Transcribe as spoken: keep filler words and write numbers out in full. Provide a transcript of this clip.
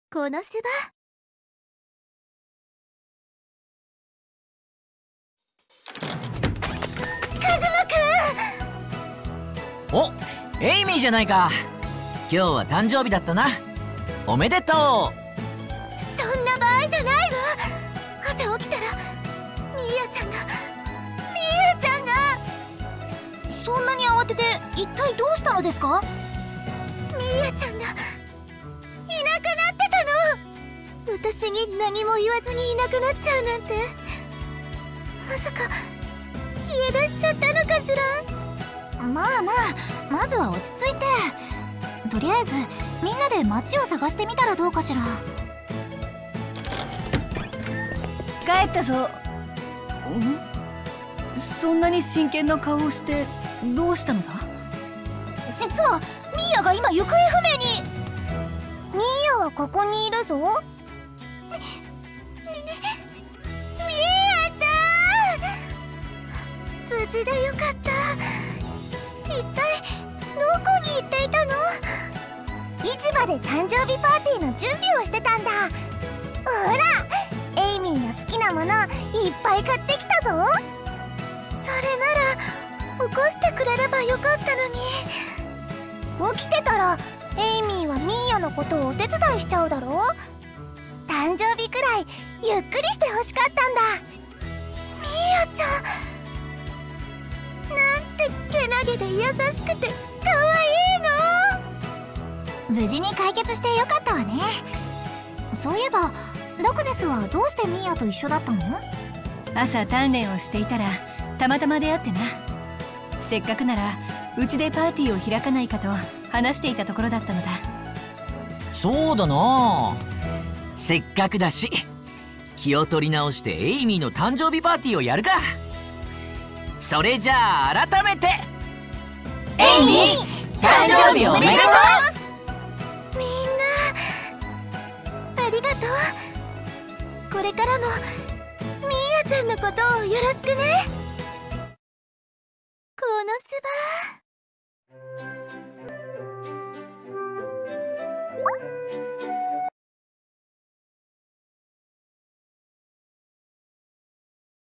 この芝。カズマくん。 お、エイミーじゃないか。今日は誕生日だったな。おめでとう。 そんな場合じゃないわ。朝起きたらミーヤちゃんがミーヤちゃんがそんなに慌てて一体どうしたのですか？ミーヤちゃんがいなくなってたの。私に何も言わずにいなくなっちゃうなんて。まさか家出しちゃったのかしら。まあまあ、まずは落ち着いて。とりあえずみんなで街を探してみたらどうかしら。 帰ったぞ。ん？そんなに真剣な顔をしてどうしたのだ？ 実はミーヤが今行方不明に。ミーヤはここにいるぞ。ミミーヤちゃん、無事でよかった。一体どこに行っていたの？市場で誕生日パーティーの準備をしてたんだ。ほら、エイミーの好きなものいっぱい買ってきたぞ。それなら起こしてくれればよかったのに。起きてたらエイミーはミーヤのことをお手伝いしちゃうだろ。誕生日くらいゆっくりしてほしかったんだ。ミーヤちゃん、なんてけなげで優しくてかわいいの。無事に解決してよかったわね。そういえばダクネスはどうしてミーヤと一緒だったの？ 朝鍛錬をしていたらたまたま出会ってな。せっかくならうちでパーティーを開かないかと話していたところだったのだ。 そうだな。せっかくだし気を取り直してエイミーの誕生日パーティーをやるか。それじゃあ改めてエイミー誕生日おめでとう。みんなありがとう。これからもミーヤちゃんのことをよろしくね。